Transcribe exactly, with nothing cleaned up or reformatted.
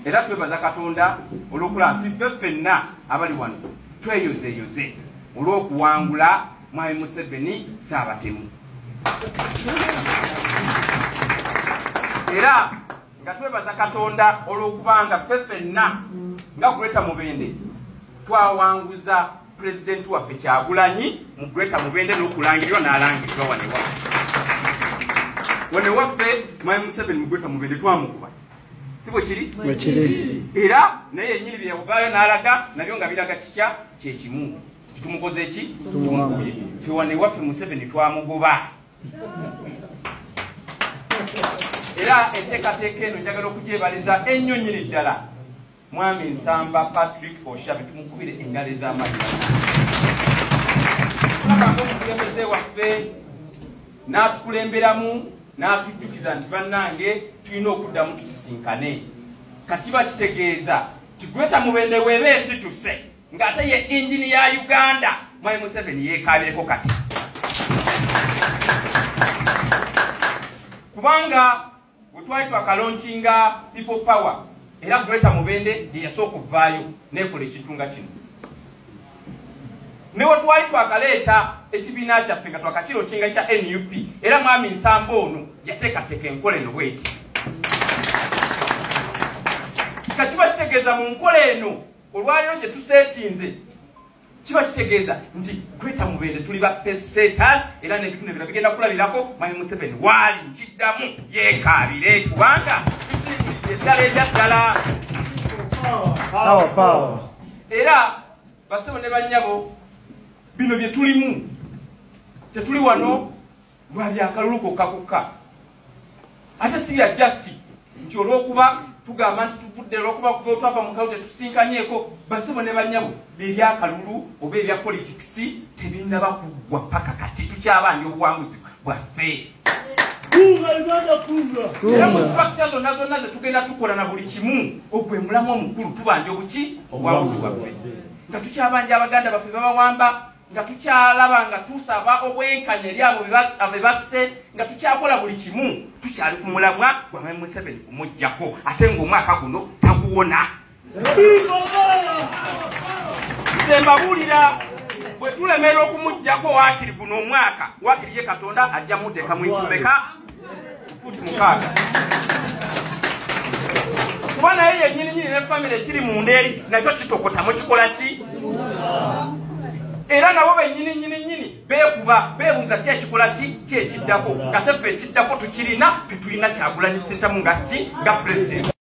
era twebaza Katonda olw'okulaba nti ffe ffenna abali wano tweyozeeyoze olw'okuwangula Mwami Museveni Ssaabatemu. Era nga twebaza Katonda olw'okubanga ffe ffenna nga Greater Mubende twawanguza Pulezidenti waffe Kyagulanyi mu Greater Mubende n'okulangirirwa n'alangirirwa wane waffe. Wane waffe Mwami Museveni mu Greater Mubende twamukuba. Sibwe kiri? Bwe kiri. Era naye yennyini bye yavaayo n'alaga nabyo nga biraga kitya kye kimu. Tumukoze eki? Tumukubye. Ffe wane waffe Museveni twamugoba. Era enteekateeka eno njagala okugyebaliza ennyo nnyini ddala Mwami Nsamba Patrick Oshabe tumukubire engalo ez'amazzi. Tulabanga omukulembeze waffe n'atukulemberamu n'atujjukiza nti bannange tulina okuddamu tusisinkane. Kati bakitegeeza ti Greater Mubende weeba esituse ng'ate ye injini ya Uganda Mwami Museveni yeekaabireko kati. Kubanga bwe twali twakalonkinga People Power era Greater Mubende ye yasooka okuvaayo n'ekola ekintu nga kino. Ne bwe twali twakaleeta ekibiina kyaffe nga twakakirokinga kya N U P era Mwami Nsamba ono yateekateeka enkola eno bw'eti. Nga kiba kitegeeza mu nkola eno olwaliro gye tuseetinze kiba kitegeeza nti Greater Mubende tuli ba pesetas era n'ebitundu ebirala bigenda kulabirako Mwami Museveni waali nkiddamu yeekaabire kubanga eddala erya ddala. Era basebo ne bannyabo bino bye tulimu tetuli wano lwa byakalulu kokka kokka ate si bya justi nti olw'okuba tugamba nti tuvudde olw'okuba twava mu kalulu tetusinkanyeeko basebo ne bannyabo byebyakalulu oba ebya politics tebinnaba kuggwa paka kati tukyabanja obuwanguzi bwaffe. Era mu structure zonna zonna ze tugenda tukola na buli kimu ogwe mulamu omukulu tubanja obuki obuwanguzi bwaffe nga tukyabanja Abaganda baffe babawamba nga tukyalaba nga tusaba obwenkanya eri abo be basse nga tukyakola buli kimu tukyali ku mulamwa gwa Mwami Museveni kumuggyako ate ng'omwaka guno taguwona. Nze mbabuulira bwe tulemerera okumuggyako waakiri guno omwaka waakiri ye Katonda ajja muteeka mu intumeka futi mukaaga. Kuba naye yennyini nnyini ne famire ekiri munda eri nakyo kitokotamu kikola ki? Era nabo bennyini nnyini nnyini beekuba beebuuza ki ekikola ki ki ekiddako nga teffe ekiddako tukirina tetulina Kyagulanyi Ssentamu nga ki nga pulezidenti.